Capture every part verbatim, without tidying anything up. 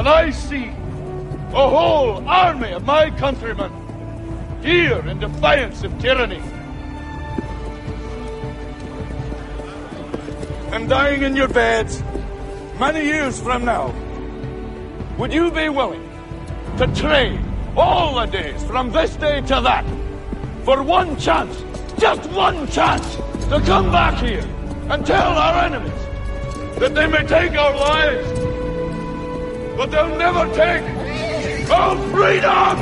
that I see a whole army of my countrymen here in defiance of tyranny and dying in your beds many years from now, would you be willing to trade all the days from this day to that for one chance, just one chance, to come back here and tell our enemies that they may take our lives, but they'll never take our freedom?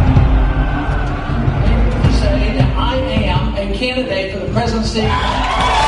Say that I am a candidate for the presidency.